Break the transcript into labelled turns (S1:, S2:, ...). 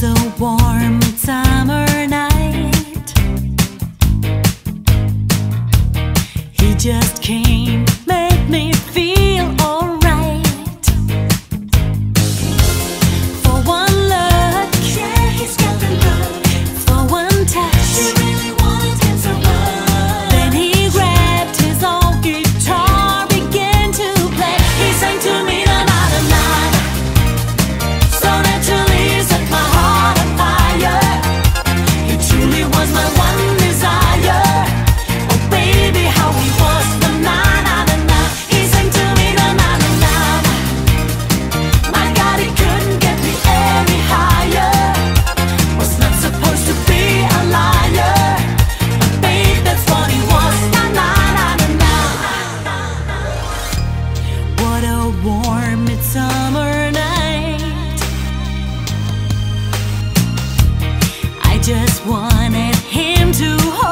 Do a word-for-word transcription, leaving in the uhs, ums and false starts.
S1: was a warm summer night. He just came, made me feel alright. For one look, yeah, he's got the look. For one touch, she really wanted him so much. Then he grabbed his old guitar, began to play. He sang to me, na-na-na-na. So naturally set my heart on fire. He truly was my one desire. Oh baby, how he was the na-na-na-na. He sang to me, na-na-na-na. My God, he couldn't get me any higher. Was not supposed to be a liar, but babe, that's what he was, na-na-na-na-na. What a warm midsummer night. I just wanted him to hold